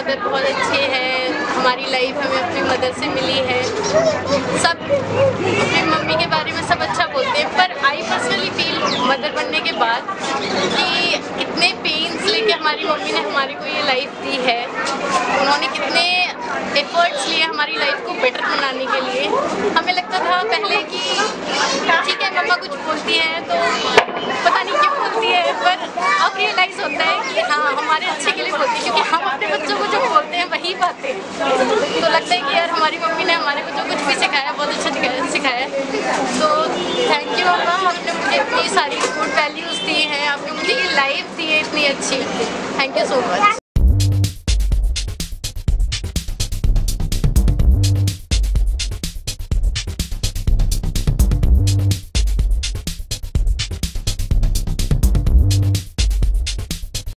Mother बहुत अच्छे हैं, हमारी लाइफ हमें अपनी मदर से मिली है। सब अपनी मम्मी के बारे में सब अच्छा बोलते हैं, पर आई पर्सनली फील मदर बनने के बाद कि कितने पेन्स लेके हमारी मम्मी ने हमारे को ये लाइफ दी है। उन्होंने कितने एफर्ट्स लिए हमारी लाइफ को बेटर बनाने के लिए। हमें लगता था पहले कि ठीक है मम्मा कुछ बोलती है तो पता नहीं क्यों बोलती है, पर अब रियलाइज़ होता है कि हाँ हमारे अच्छे के लिए बोलती है, क्योंकि हम अपने बच्चों को जो बोलते हैं वही बातें तो लगता है कि यार हमारी मम्मी ने हमारे को जो कुछ भी सिखाया बहुत अच्छा सिखाया। तो थैंक यू मम्मा, आपने मुझे इतनी सारी गुड वैल्यूज़ दी हैं, आपने मुझे ये लाइफ दी है इतनी अच्छी। Thank you so much.